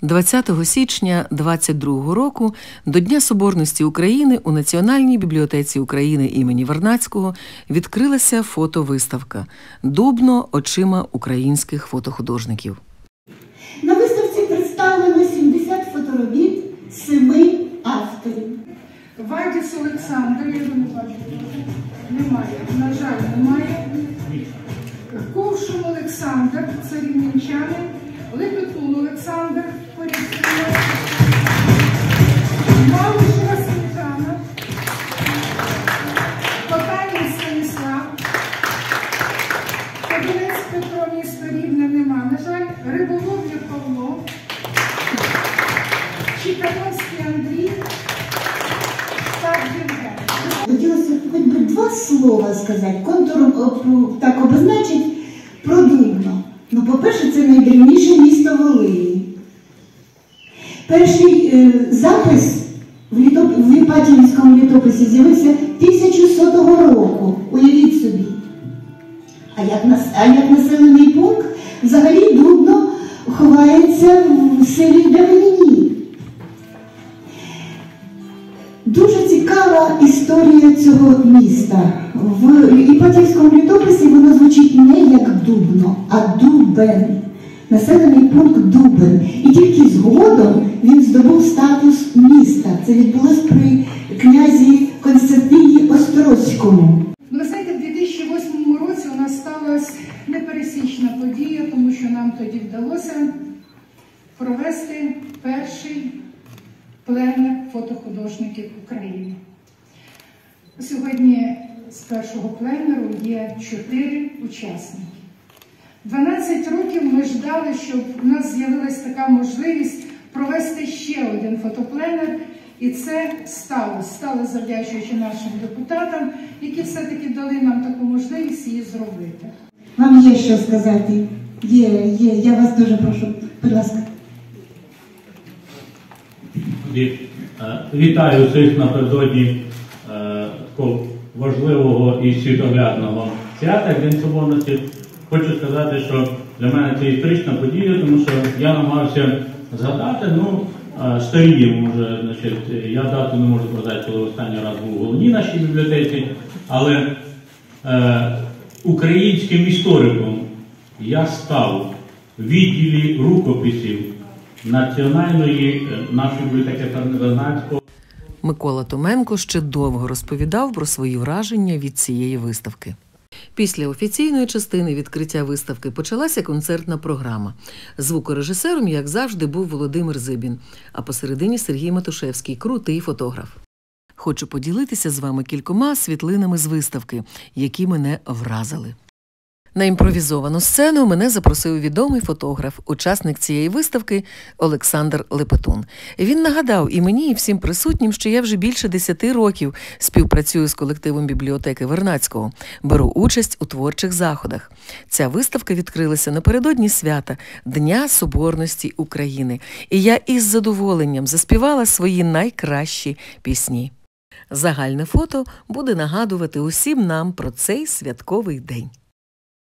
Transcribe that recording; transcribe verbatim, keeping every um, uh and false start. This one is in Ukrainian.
двадцятого січня двадцять другого року до Дня Соборності України у Національній бібліотеці України імені Вернадського відкрилася фотовиставка «Дубно очима українських фотохудожників». На виставці представлено сімдесят фоторобіт семи авторів. Вайдіс Олександр, я не бачу, немає, на жаль, немає. Ковшун Олександр, це рівненчанин. Лепетун Олександр, Порівський. Малишева Світлана. Потанін Станіслав. Кабінець Петро, місто Рівне, нема, на жаль. Риболов'я Павло. Чікановський Андрій. Хотілося хоч би два слова сказати, контуром так обозначить про Дубно. Ну, по-перше, це найдревніше місто Волині. Перший е, запис в, літоп... в Іпатіївському літописі з'явився тисяча сотого року. Уявіть собі. А як, нас... а як населений пункт, взагалі Дубно ховається в селі Давині. Дуже цікава історія цього міста. В Іпатіївському літописі воно звучить не як Дубно, а Дубен. Населений пункт Дубен. І тільки згодом він здобув статус міста. Це відбулося при князі Константині Острозькому. Ви знаєте, в дві тисячі восьмому році у нас сталася непересічна подія, тому що нам тоді вдалося провести перший пленер фотохудожників України. Сьогодні з першого пленеру є чотири учасники. дванадцять років ми ждали, щоб у нас з'явилася така можливість провести ще один фотопленер, і це сталося. Сталося завдячуючи нашим депутатам, які все-таки дали нам таку можливість її зробити. Вам є що сказати? Є, є. Я вас дуже прошу. Будь ласка. Вітаю всіх напередодні такого важливого і світоглядного свята День Соборності. Хочу сказати, що для мене це історична подія, тому що я намагався згадати, ну, старіємо вже, значить, я дату не можу сказати, коли останній раз був у головній нашій бібліотеці, але е, українським істориком я став в відділі рукописів Національної нашої бібліотеки Вернадського. Микола Томенко ще довго розповідав про свої враження від цієї виставки. Після офіційної частини відкриття виставки почалася концертна програма. Звукорежисером, як завжди, був Володимир Зибін, а посередині Сергій Матушевський, крутий фотограф. Хочу поділитися з вами кількома світлинами з виставки, які мене вразили. На імпровізовану сцену мене запросив відомий фотограф, учасник цієї виставки Олександр Лепетун. Він нагадав і мені, і всім присутнім, що я вже більше десяти років співпрацюю з колективом бібліотеки Вернадського, беру участь у творчих заходах. Ця виставка відкрилася напередодні свята Дня Соборності України, і я із задоволенням заспівала свої найкращі пісні. Загальне фото буде нагадувати усім нам про цей святковий день.